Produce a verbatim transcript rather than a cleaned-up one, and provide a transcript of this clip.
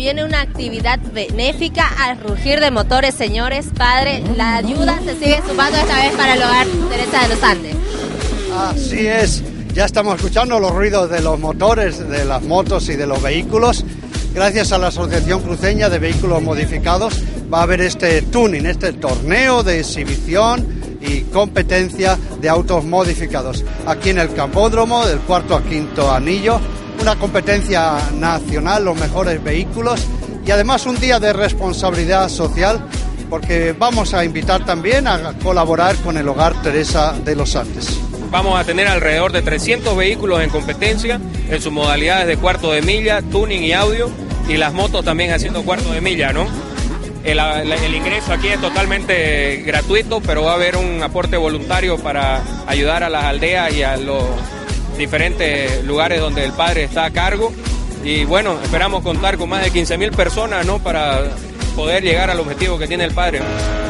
viene una actividad benéfica al rugir de motores, señores. Padre, la ayuda se sigue sumando esta vez para el Hogar Teresa de los Andes. Así es, ya estamos escuchando los ruidos de los motores, de las motos y de los vehículos. Gracias a la Asociación Cruceña de Vehículos Modificados va a haber este tuning, este torneo de exhibición y competencia de autos modificados aquí en el Campódromo del cuarto a quinto anillo, una competencia nacional, los mejores vehículos y además un día de responsabilidad social porque vamos a invitar también a colaborar con el Hogar Teresa de los Andes. Vamos a tener alrededor de trescientos vehículos en competencia en sus modalidades de cuarto de milla, tuning y audio, y las motos también haciendo cuarto de milla, ¿no? El, el ingreso aquí es totalmente gratuito, pero va a haber un aporte voluntario para ayudar a las aldeas y a los diferentes lugares donde el padre está a cargo. Y bueno, esperamos contar con más de quince mil personas, ¿no?, para poder llegar al objetivo que tiene el padre.